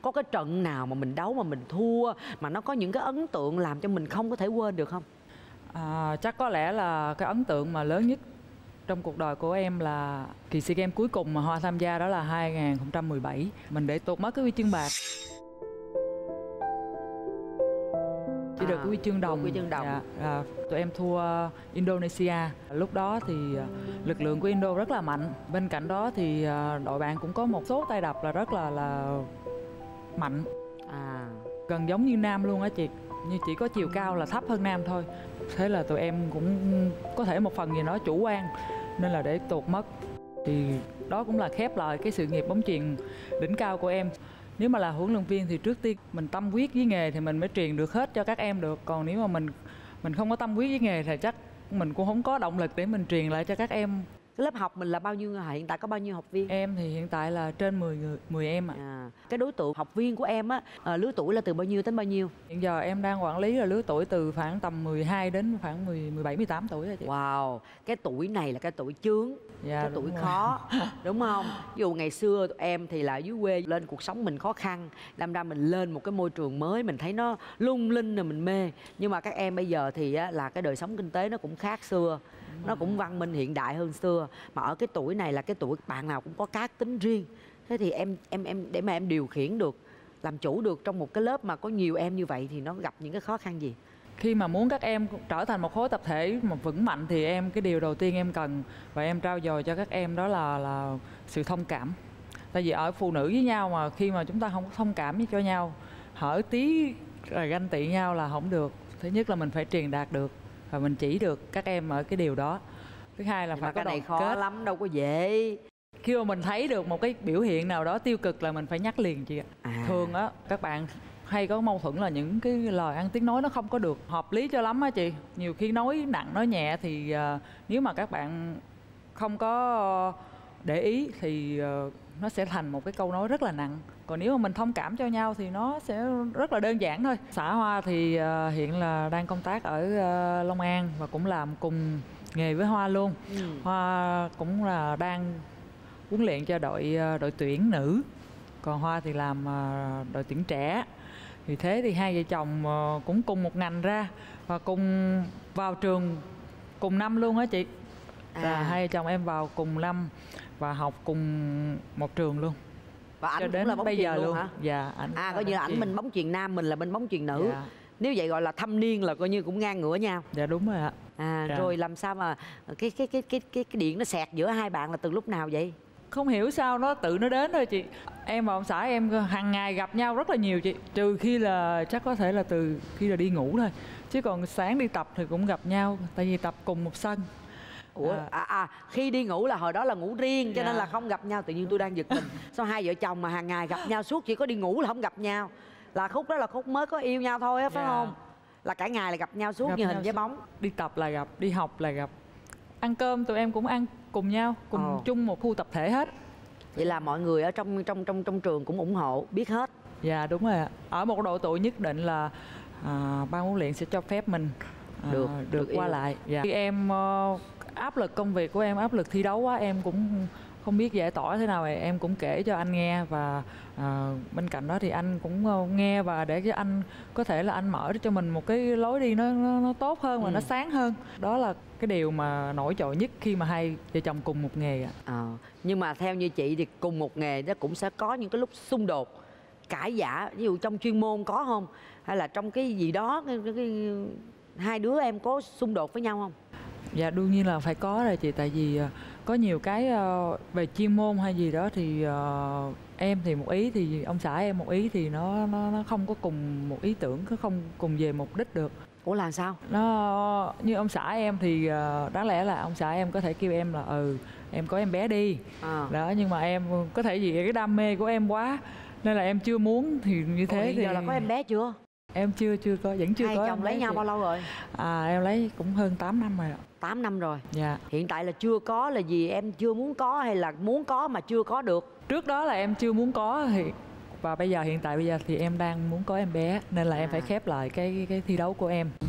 có cái trận nào mà mình đấu mà mình thua mà nó có những cái ấn tượng làm cho mình không có thể quên được không? Chắc có lẽ là cái ấn tượng mà lớn nhất trong cuộc đời của em là kỳ SEA Games cuối cùng mà Hoa tham gia, đó là 2017. Mình để tụt mất cái huy chương bạc, chỉ được cái huy chương đồng. Huy chương đồng. Tụi em thua Indonesia. Lúc đó thì lực lượng của Indo rất là mạnh. Bên cạnh đó thì đội bạn cũng có một số tay đập là rất là mạnh. Gần giống như nam luôn á chị. Nhưng chỉ có chiều cao là thấp hơn nam thôi. Thế là tụi em cũng có thể một phần gì đó chủ quan nên là để tụt mất. Thì đó cũng là khép lại cái sự nghiệp bóng chuyền đỉnh cao của em. Nếu mà là huấn luyện viên thì trước tiên mình tâm huyết với nghề thì mình mới truyền được hết cho các em được. Còn nếu mà mình không có tâm huyết với nghề thì chắc mình cũng không có động lực để mình truyền lại cho các em. Cái lớp học mình là bao nhiêu, hiện tại có bao nhiêu học viên? Em thì hiện tại là trên 10 em ạ. Cái đối tượng học viên của em á, lứa tuổi là từ bao nhiêu đến bao nhiêu? Hiện giờ em đang quản lý là lứa tuổi từ khoảng tầm 12 đến khoảng 17, 18 tuổi rồi chị. Wow, cái tuổi này là cái tuổi chướng, cái tuổi rồi. khó, đúng không? Ví dụ ngày xưa tụi em thì là dưới quê lên cuộc sống mình khó khăn, đâm ra mình lên một cái môi trường mới mình thấy nó lung linh rồi mình mê. Nhưng mà các em bây giờ thì á, là cái đời sống kinh tế nó cũng khác xưa, nó cũng văn minh hiện đại hơn xưa. Mà ở cái tuổi này là cái tuổi bạn nào cũng có cá tính riêng. Thế thì em để mà em điều khiển được, làm chủ được trong một cái lớp mà có nhiều em như vậy thì nó gặp những cái khó khăn gì? Khi mà muốn các em trở thành một khối tập thể mà vững mạnh thì cái điều đầu tiên em cần và em trao dồi cho các em đó là sự thông cảm. Tại vì ở phụ nữ với nhau mà khi mà chúng ta không có thông cảm cho nhau, hở tí rồi ganh tị nhau là không được. Thứ nhất là mình phải truyền đạt được và mình chỉ được các em ở cái điều đó. Thứ hai là phải có cái này đoàn khó kết lắm, đâu có dễ. Khi mà mình thấy được một cái biểu hiện nào đó tiêu cực là mình phải nhắc liền chị ạ. Thường á các bạn hay có mâu thuẫn là những cái lời ăn tiếng nói nó không có được hợp lý cho lắm á chị. Nhiều khi nói nặng nói nhẹ thì nếu mà các bạn không có để ý thì nó sẽ thành một cái câu nói rất là nặng. Còn nếu mà mình thông cảm cho nhau thì nó sẽ rất là đơn giản thôi. Xã Hoa thì hiện là đang công tác ở Long An và cũng làm cùng nghề với Hoa luôn. Hoa cũng là đang huấn luyện cho đội tuyển nữ, còn Hoa thì làm đội tuyển trẻ. Vì thế thì hai vợ chồng cũng cùng một ngành ra và cùng vào trường cùng năm luôn á chị. Là hai vợ chồng em vào cùng năm và học cùng một trường luôn. Và ảnh cho cũng đến là bóng bây chuyền giờ luôn luôn hả? Dạ, ảnh coi như là ảnh bên bóng chuyền nam, mình là bên bóng chuyền nữ. Dạ. Nếu vậy gọi là thâm niên là coi như cũng ngang ngửa nhau. Dạ đúng rồi ạ. Dạ. Rồi làm sao mà cái điện nó xẹt giữa hai bạn là từ lúc nào vậy? Không hiểu sao nó tự nó đến thôi chị. Em và ông xã em hàng ngày gặp nhau rất là nhiều chị. Trừ khi là chắc có thể là từ khi là đi ngủ thôi. Chứ còn sáng đi tập thì cũng gặp nhau. Tại vì tập cùng một sân. Khi đi ngủ là hồi đó là ngủ riêng cho nên là không gặp nhau. Tự nhiên tôi đang giật mình. Sao hai vợ chồng mà hàng ngày gặp nhau suốt, chỉ có đi ngủ là không gặp nhau? Là khúc đó là khúc mới có yêu nhau thôi á, phải không? Là cả ngày là gặp nhau suốt như hình với bóng. Đi tập là gặp, đi học là gặp. Ăn cơm tụi em cũng ăn cùng nhau, cùng chung một khu tập thể hết. Vậy là mọi người ở trong trường cũng ủng hộ, biết hết. Dạ đúng rồi ạ. Ở một độ tuổi nhất định là ban huấn luyện sẽ cho phép mình được qua lại. Dạ. Khi em áp lực công việc của em, áp lực thi đấu quá, em cũng không biết giải tỏa thế nào, em cũng kể cho anh nghe. Và bên cạnh đó thì anh cũng nghe và để cho anh có thể là anh mở cho mình một cái lối đi nó tốt hơn và nó sáng hơn. Đó là cái điều mà nổi trội nhất khi mà hai vợ chồng cùng một nghề ạ. Nhưng mà theo như chị thì cùng một nghề nó cũng sẽ có những cái lúc xung đột, cãi vã. Ví dụ trong chuyên môn có không? Hay là trong cái gì đó hai đứa em có xung đột với nhau không? Dạ đương nhiên là phải có rồi chị. Tại vì có nhiều cái về chuyên môn hay gì đó thì em thì một ý thì ông xã em một ý thì nó không có cùng một ý tưởng, nó không cùng về mục đích được. Ủa là sao? Nó như ông xã em thì đáng lẽ là ông xã em có thể kêu em là em có em bé đi đó, nhưng mà em có thể vì cái đam mê của em quá nên là em chưa muốn thì như thế. Hiện thì giờ là có em bé chưa? Em chưa có, vẫn chưa có. Hai chồng lấy nhau bao lâu rồi? Em lấy cũng hơn 8 năm rồi ạ. 8 năm rồi. Dạ. Hiện tại là chưa có là vì em chưa muốn có hay là muốn có mà chưa có được? Trước đó là em chưa muốn có thì và hiện tại bây giờ thì em đang muốn có em bé nên là em phải khép lại cái thi đấu của em.